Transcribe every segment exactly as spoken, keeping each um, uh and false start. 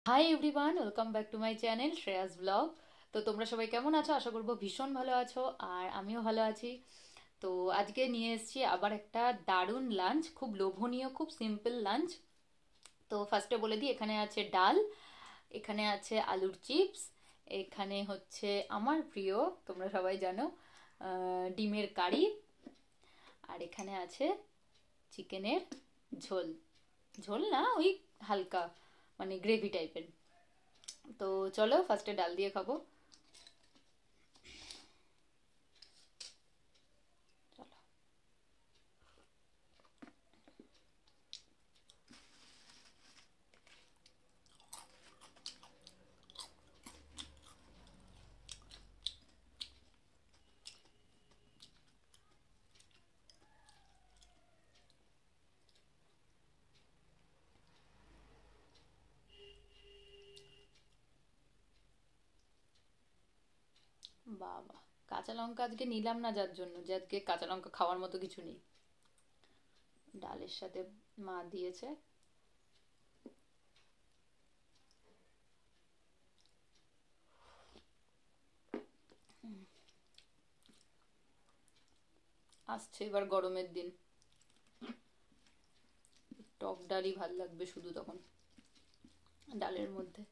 High everyone, welcome back to my channel Shreyas blog. তো তোমরা সবাই কেমন আছো? আশা করবো ভীষণ ভালো আছো, আর আমিও ভালো আছি। তো আজকে নিয়ে এসেছি আবার একটা দারুণ লাঞ্চ, খুব লোভনীয়, খুব সিম্পল লাঞ্চ। তো ফার্স্টে বলে দিই, এখানে আছে ডাল, এখানে আছে আলুর চিপস, এখানে হচ্ছে আমার প্রিয়, তোমরা সবাই জানো, আহ, ডিমের কারি, আর এখানে আছে চিকেনের ঝোল। ঝোল না, ওই হালকা, মানে গ্রেভি টাইপের। তো চলো ফার্স্টে ডাল দিয়ে খাবো। চলো। বাবা, কাঁচা লঙ্কা আজকে নিলাম না, যার জন্য যে আজকে কাঁচা লঙ্কা খাওয়ার মতো কিছু নেই। ডালের সাথে মা দিয়েছে। আসছে এবার গরমের দিন, টক ডালই ভাল লাগবে শুধু তখন ডালের মধ্যে।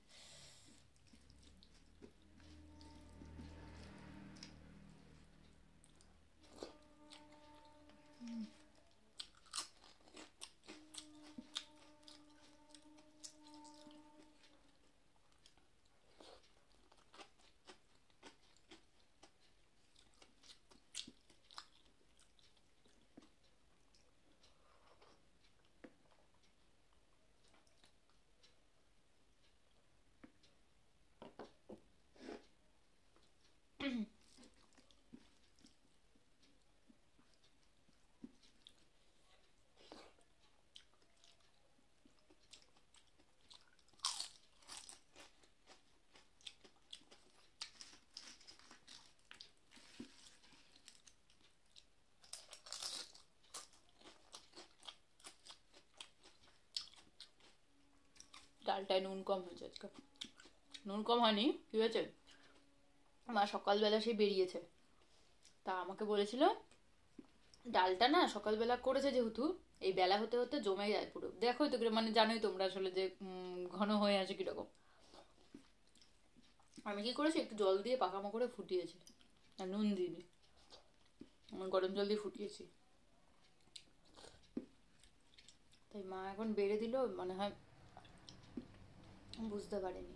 ডালটায় নুন কম হয়েছে আজকে। নুন কম হয়নি, কি হয়েছে, মা সকালবেলা সে বেরিয়েছে, তা আমাকে বলেছিল ডালটা না সকালবেলা করেছে যেহেতু, এই বেলা হতে হতে জমে যায় পুরো, দেখোই তো কিরকম, মানে জানোই তোমরা আসলে যে উম, ঘন হয়ে আসে কিরকম। আমি কি করেছি, একটু জল দিয়ে পাকামো করে ফুটিয়েছি, আর নুন দিইনি, আমি গরম জল দিয়ে ফুটিয়েছি। তাই মা এখন বেড়ে দিল, মনে হয় বুঝতে পারেনি।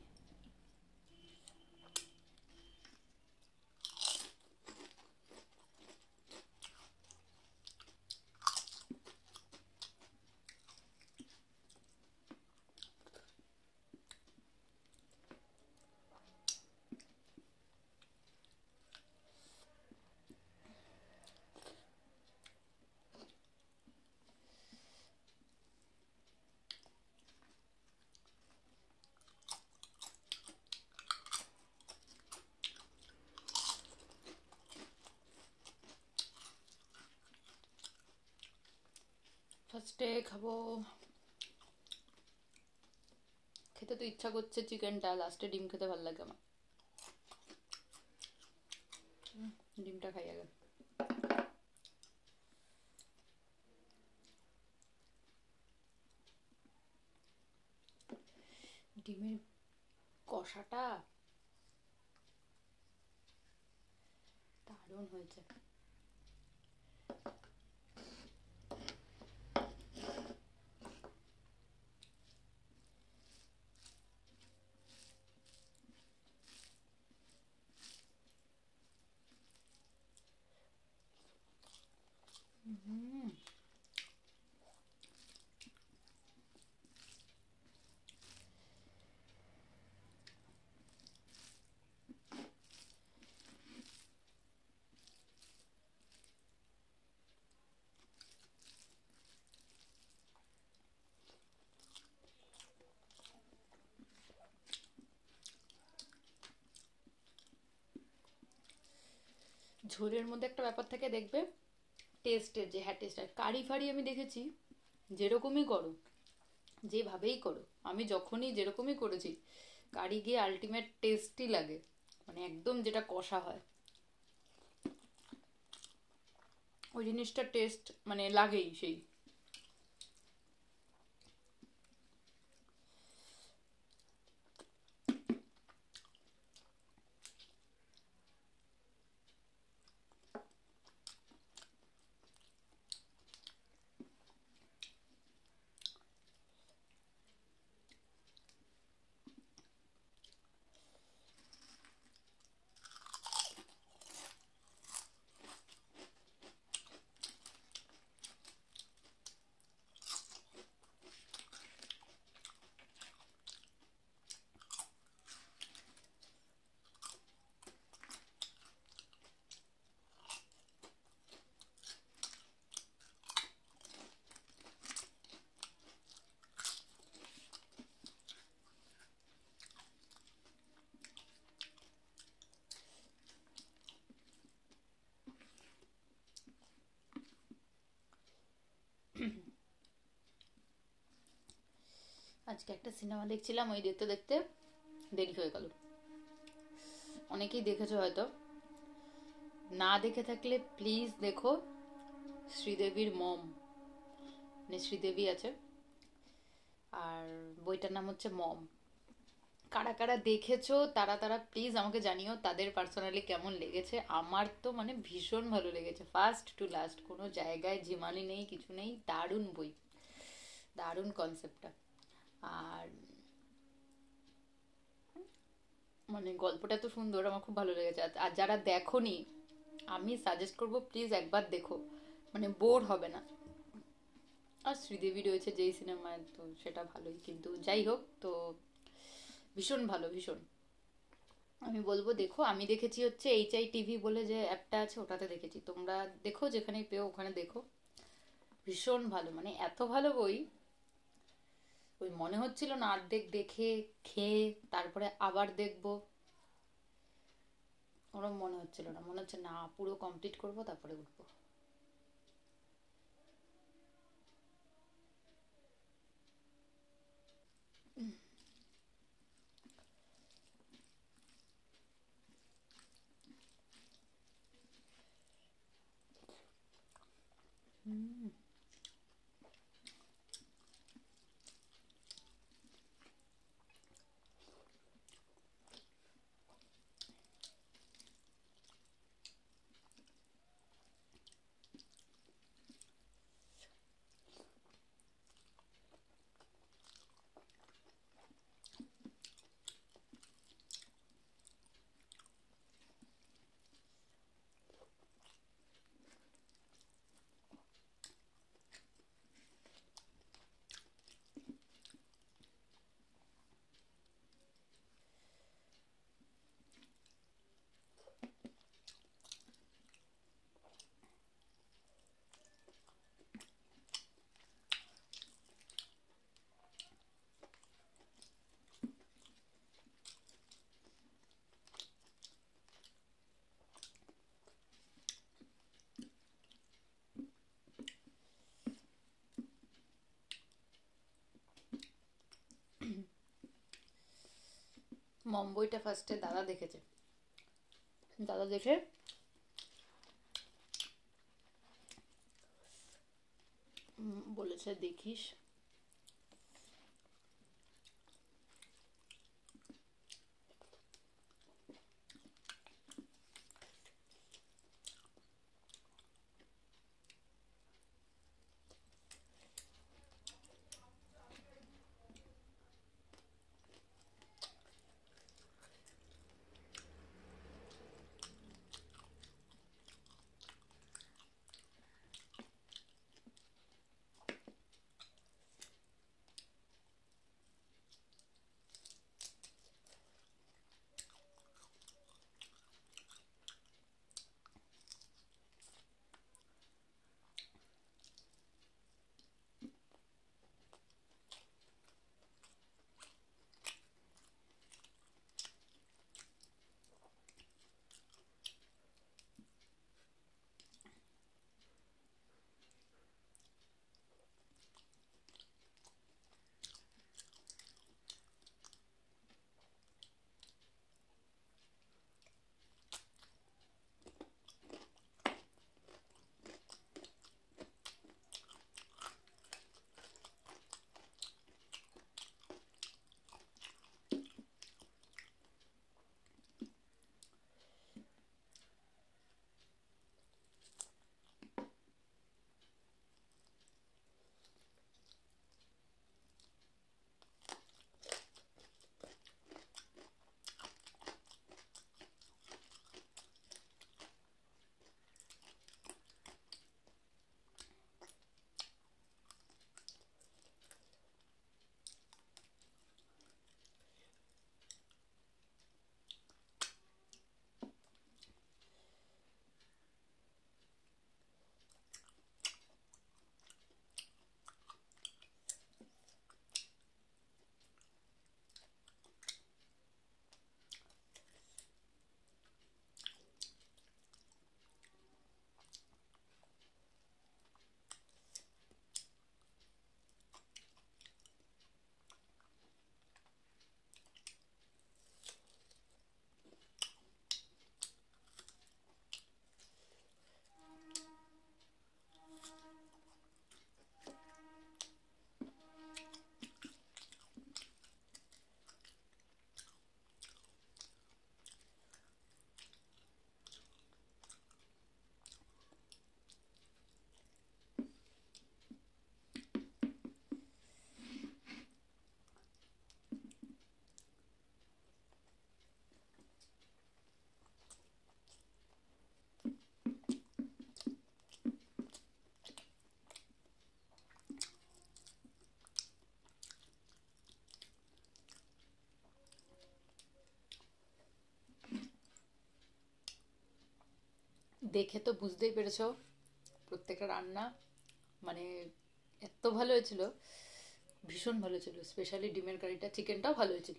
ফার্স্টে খাবো, খেতে তো ইচ্ছা করছে চিকেনটা, লাস্টে ডিম খেতে ভালো লাগে আমার। ডিমটা খাই আগে। ডিমের কষাটা দারুণ হয়েছে। হুম। ঝোলের মধ্যে একটা ব্যাপার থাকে দেখবে, টেস্টের, যে হ্যাঁ টেস্ট, আর কারি ফারি আমি দেখেছি যেরকমই করো, যেভাবেই করো, আমি যখনই যেরকমই করেছি, কারি গিয়ে আলটিমেট টেস্টই লাগে, মানে একদম যেটা কষা হয় ওই জিনিসটা টেস্ট মানে লাগেই সেই। আজকে একটা সিনেমা দেখছিলাম, ওই দেখতে দেখতে দেরি হয়ে গেল। অনেকেই দেখেছো হয়তো, না দেখে থাকলে প্লিজ দেখো। শ্রীদেবীর মম, মানে শ্রীদেবী আছে, আর বইটার নাম হচ্ছে মম। কারা কারা দেখেছো তারা তারা প্লিজ আমাকে জানিও তাদের পার্সোনালি কেমন লেগেছে। আমার তো মানে ভীষণ ভালো লেগেছে, ফার্স্ট টু লাস্ট, কোনো জায়গায় ঝিমানি নেই, কিছু নেই, দারুণ বই, দারুণ কনসেপ্টটা। আর মানে গল্পটা তো সুন্দর, আমার খুব ভালো লেগেছে। আর আর যারা দেখোনি, আমি সাজেস্ট করবো প্লিজ একবার দেখো, মানে বোর হবে না। আর শ্রীদেবী রয়েছে যেই সিনেমায়, তো সেটা ভালোই, কিন্তু যাই হোক, তো ভীষণ ভালো, ভীষণ। আমি বলবো দেখো। আমি দেখেছি হচ্ছে এইচ আই টিভি বলে যে অ্যাপটা আছে, ওটাতে দেখেছি। তোমরা দেখো, যেখানে পেও ওখানে দেখো। ভীষণ ভালো, মানে এত ভালো বই, ওই মনে হচ্ছিল না অর্ধেক দেখে খেয়ে তারপরে আবার দেখবো, ওরম মনে হচ্ছিল না, মনে হচ্ছে না পুরো কমপ্লিট করবো তারপরে উঠবো। হুম। মম বইটা ফার্স্টে দাদা দেখেছে, দাদা দেখে উম, বলেছে দেখিস। দেখে তো বুঝতেই পেরেছো প্রত্যেকটা রান্না মানে এত ভালো হয়েছিল, ভীষণ ভালো ছিল। স্পেশালি ডিমের কারিটা, চিকেনটাও ভালো হয়েছিল।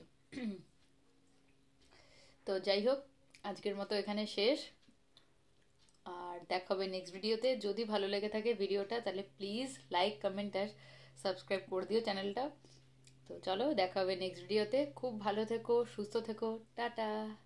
তো যাই হোক, আজকের মতো এখানে শেষ। আর দেখা হবে নেক্সট ভিডিওতে। যদি ভালো লেগে থাকে ভিডিওটা তাহলে প্লিজ লাইক কমেন্ট আর সাবস্ক্রাইব করে দিও চ্যানেলটা। তো চলো দেখা হবে নেক্সট ভিডিওতে। খুব ভালো থেকো, সুস্থ থেকো, টাটা।